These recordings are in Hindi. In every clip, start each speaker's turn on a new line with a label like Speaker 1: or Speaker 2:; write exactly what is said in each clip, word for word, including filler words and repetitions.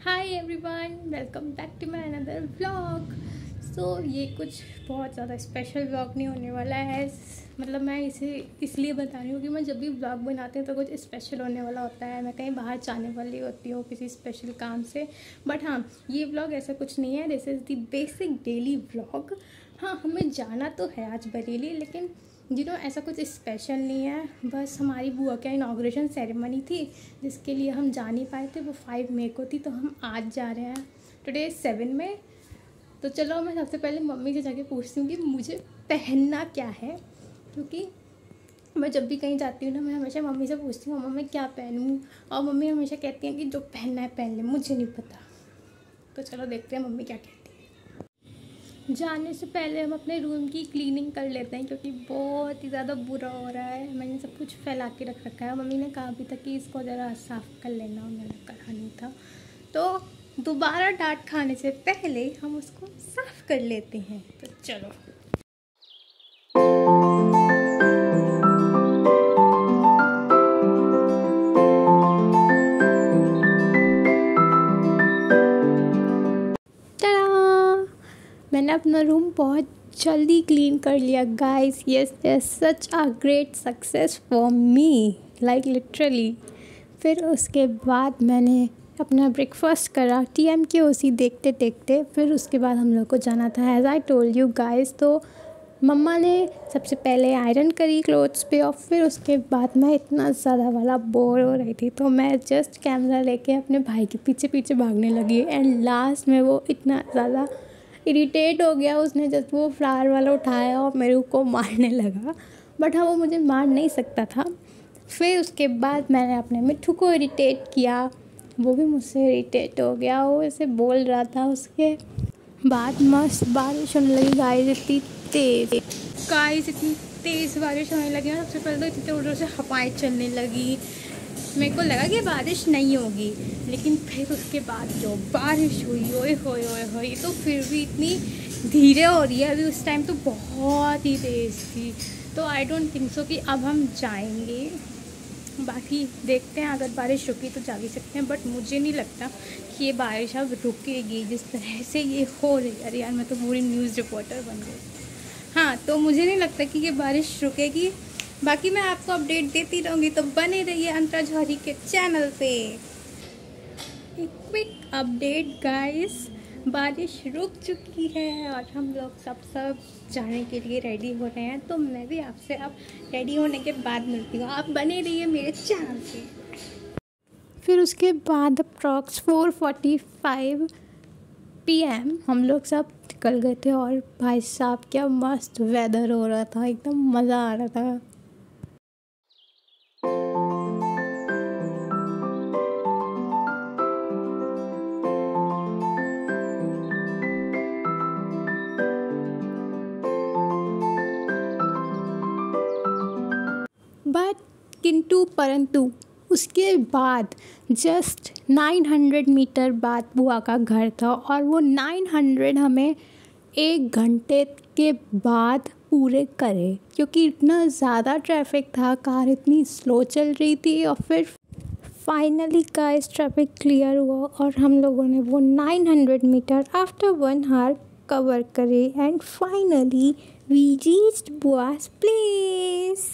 Speaker 1: Hi everyone, welcome back to my another vlog. So ये कुछ बहुत ज़्यादा स्पेशल व्लॉग नहीं होने वाला है। मतलब मैं इसे इसलिए बता रही हूँ कि मैं जब भी व्लॉग बनाती हूँ तो कुछ स्पेशल होने वाला होता है। मैं कहीं बाहर जाने वाली होती हूँ किसी स्पेशल काम से। बट हाँ, ये व्लॉग ऐसा कुछ नहीं है। This is the basic daily vlog. हाँ, हमें जाना तो है आज बरेली, लेकिन यू नो ऐसा कुछ स्पेशल नहीं है। बस हमारी बुआ की इनाग्रेशन सेरेमनी थी जिसके लिए हम जा नहीं पाए थे। वो फाइव मई को थी, तो हम आज जा रहे हैं। टुडे सेवन में। तो चलो मैं सबसे पहले मम्मी से जाके पूछती हूँ कि मुझे पहनना क्या है, क्योंकि मैं जब भी कहीं जाती हूँ ना, मैं हमेशा मम्मी से पूछती हूँ मम्मा मैं क्या पहनूँ, और मम्मी हमेशा कहती हैं कि जो पहनना है पहन ले, मुझे नहीं पता। तो चलो देखते हैं मम्मी क्या कहती है। जाने से पहले हम अपने रूम की क्लीनिंग कर लेते हैं, क्योंकि बहुत ही ज़्यादा बुरा हो रहा है। मैंने सब कुछ फैला के रख रखा है। मम्मी ने कहा भी था कि इसको ज़रा साफ़ कर लेना, मैंने कहा नहीं था। तो दोबारा डांट खाने से पहले हम उसको साफ़ कर लेते हैं। तो चलो। मैंने अपना रूम बहुत जल्दी क्लीन कर लिया guys. Yes yes, such a great success for me, like literally. फिर उसके बाद मैंने अपना ब्रेकफास्ट करा टी एम के ओसी देखते देखते। फिर उसके बाद हम लोग को जाना था, as I told you guys. तो मम्मा ने सबसे पहले आयरन करी क्लोथ्स पे, और फिर उसके बाद मैं इतना ज़्यादा वाला बोर हो रही थी, तो मैं जस्ट कैमरा लेके अपने भाई के पीछे पीछे भागने लगी। एंड लास्ट में वो इतना ज़्यादा इरिटेट हो गया, उसने जब वो फ्लावर वाला उठाया और मेरे को मारने लगा। बट हाँ, वो मुझे मार नहीं सकता था। फिर उसके बाद मैंने अपने मिट्ठू को इरिटेट किया, वो भी मुझसे इरिटेट हो गया। वो ऐसे बोल रहा था। उसके बाद मस्त बारिश होने लगी गाइस, इतनी तेज़ गाइस इतनी तेज़ बारिश होने लगी। और सबसे पहले तो इतने उधर से हवाएं चलने लगी। मेरे को लगा कि बारिश नहीं होगी, लेकिन फिर उसके बाद जो बारिश हुई, ओए होए ओए होए, तो फिर भी इतनी धीरे हो रही है। अभी उस टाइम तो बहुत ही तेज़ थी। तो आई डोंट थिंक सो कि अब हम जाएंगे। बाकी देखते हैं, अगर बारिश रुकी तो जा भी सकते हैं, बट मुझे नहीं लगता कि ये बारिश अब रुकेगी जिस तरह से ये हो रही है। अरे यार, मैं तो पूरी न्यूज़ रिपोर्टर बन गई। हाँ, तो मुझे नहीं लगता कि ये बारिश रुकेगी। बाकी मैं आपको अपडेट देती रहूँगी, तो बने रहिए अंतरा जौहरी के चैनल पे। एक क्विक अपडेट गाइस, बारिश रुक चुकी है और हम लोग सब सब जाने के लिए रेडी हो रहे हैं। तो मैं भी आपसे अब रेडी होने के बाद मिलती हूँ। आप बने रहिए मेरे चैनल पे। फिर उसके बाद approx four forty five p m हम लोग सब निकल गए थे। और भाई साहब क्या मस्त वेदर हो रहा था, एकदम मज़ा आ रहा था। बट किंतु परंतु उसके बाद जस्ट नाइन हंड्रेड मीटर बाद बुआ का घर था, और वो नाइन हंड्रेड हमें एक घंटे के बाद पूरे करे, क्योंकि इतना ज़्यादा ट्रैफिक था, कार इतनी स्लो चल रही थी। और फिर फाइनली गाइस ट्रैफिक क्लियर हुआ और हम लोगों ने वो nine hundred metre after one hour cover करे। एंड फाइनली वी रीच्ड बुआ's प्लेस।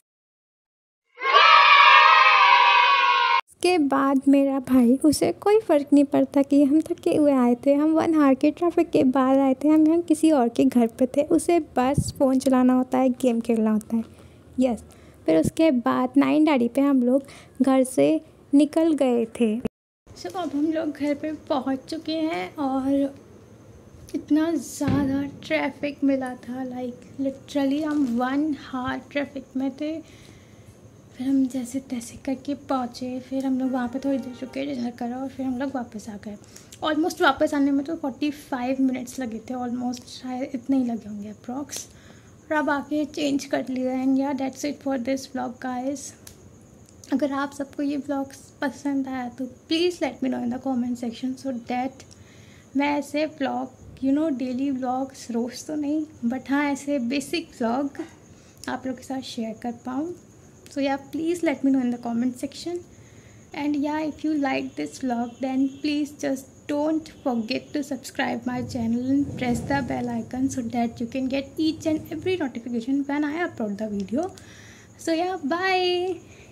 Speaker 1: के बाद मेरा भाई, उसे कोई फ़र्क नहीं पड़ता कि हम थके हुए आए थे, हम वन आवर के ट्रैफिक के बाद आए थे, हम यहाँ किसी और के घर पे थे। उसे बस फ़ोन चलाना होता है, गेम खेलना होता है। यस। फिर उसके बाद नाइन डाड़ी पे हम लोग घर से निकल गए थे। सो so, अब हम लोग घर पे पहुँच चुके हैं, और इतना ज़्यादा ट्रैफिक मिला था, लाइक लिटरली हम वन आवर ट्रैफिक में थे। फिर हम जैसे तैसे करके पहुँचे। फिर हम लोग वहाँ पे थोड़ी देर रुके, डिनर करा, और फिर हम लोग वापस आ गए। ऑलमोस्ट वापस आने में तो फोर्टी फाइव मिनट्स लगे थे, ऑलमोस्ट शायद इतने ही लगे होंगे अप्रॉक्स। और अब आके चेंज कर लिया। एंड या that's it for this vlog guys. अगर आप सबको ये व्लॉग पसंद आया तो please let me know in the comment section, so that मैं ऐसे vlog you know daily vlogs रोज़ तो नहीं, बट हाँ ऐसे बेसिक व्लॉग आप लोग के साथ शेयर कर पाऊँ। So yeah, please let me know in the comment section. And yeah, if you like this vlog, then please just don't forget to subscribe my channel and press the bell icon so that you can get each and every notification when I upload the video. So yeah, bye.